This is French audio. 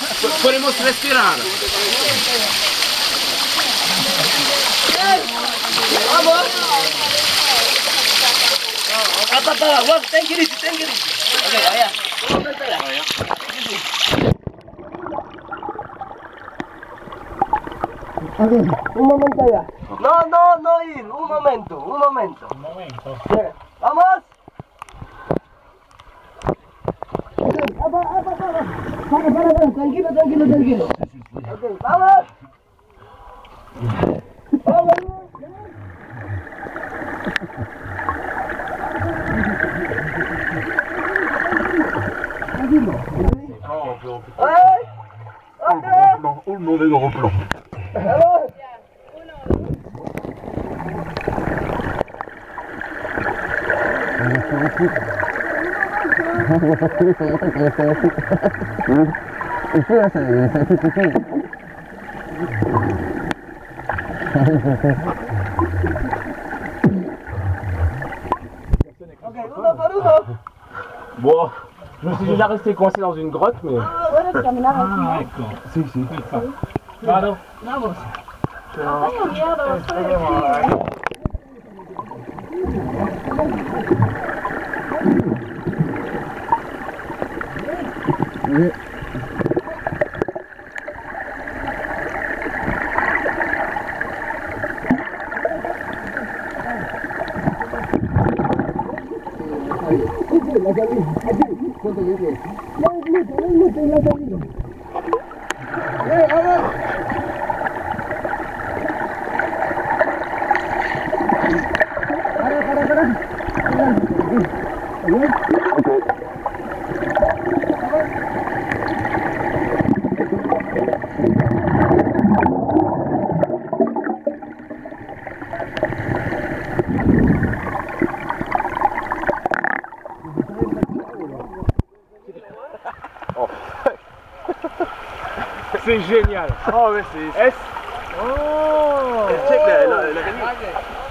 Podemos respirar. Vamos. Apa, wag, thank you. Okay, ayan. Un momento ya. No ir, un momento. Bien. Vamos. Para, tranquilo. Okay, vamos. Un mauvais replan. Ok, uno por uno. Bon, je me suis déjà resté coincé dans une grotte, mais... ¿Puedes caminar aquí? d'accord. Si. Pardon. Vamos. No tengo miedo, estoy aquí. C'est génial. Oh, mais c'est... Oh. Check, elle a gagné.